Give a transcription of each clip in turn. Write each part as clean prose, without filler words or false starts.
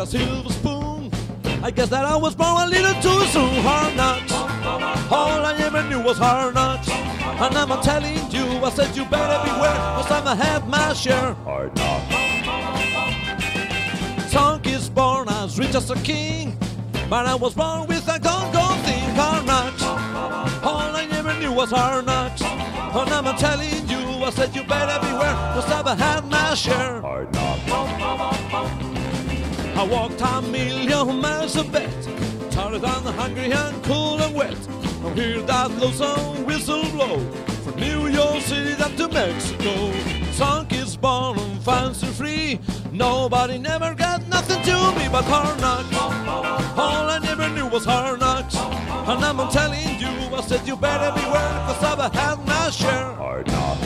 a silver spoon. I guess that I was born a little too soon. Hard knocks, all I ever knew was hard knocks. And I'm telling you, I said you better beware, cause I've had my share. Hard knocks. Song is born as rich as a king, but I was born with a gone thing. Hard knocks, all I ever knew was hard knocks. And I'm telling you, I said you better beware, cause I've had my share. Hard knocks. I walked a million miles of bed, tired and hungry and cool and wet. I hear that lonesome whistle blow from New York City down to Mexico. Song is born and fancy free. Nobody never got nothing to me but hard knocks. All I never knew was hard knocks. And I'm telling you, I said you better beware, cause I've had my share. Hard knocks.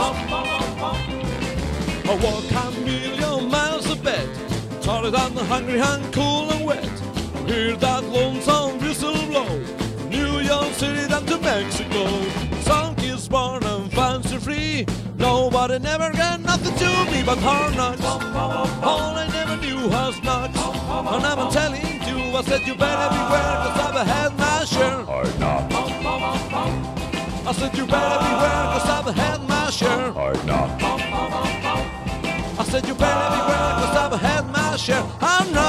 I walk a million miles of bed, tired and hungry and cool and wet. I hear that lonesome whistle blow from New York City down to Mexico. Song is born and fancy free. Nobody never got nothing to me but hard knocks. All I never knew was knocks. And I'm telling you, I said you better beware, cause I've had my share. Hard knocks. I said you better beware, cause I've had my share. Hard knocks. I said you better beware, cause I've had my share. I'm not